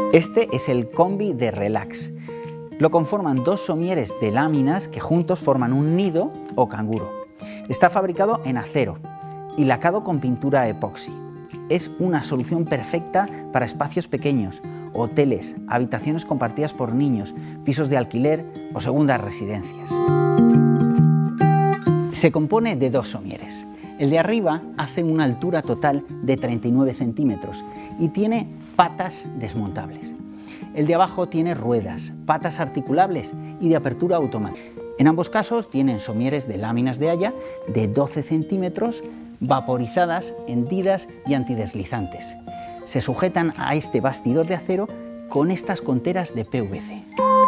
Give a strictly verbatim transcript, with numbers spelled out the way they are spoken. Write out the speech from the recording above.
Este es el combi de Relax. Lo conforman dos somieres de láminas que juntos forman un nido o canguro. Está fabricado en acero y lacado con pintura epoxi. Es una solución perfecta para espacios pequeños, hoteles, habitaciones compartidas por niños, pisos de alquiler o segundas residencias. Se compone de dos somieres. El de arriba hace una altura total de treinta y nueve centímetros y tiene patas desmontables. El de abajo tiene ruedas, patas articulables y de apertura automática. En ambos casos tienen somieres de láminas de haya de doce centímetros, vaporizadas, hendidas y antideslizantes. Se sujetan a este bastidor de acero con estas conteras de P V C.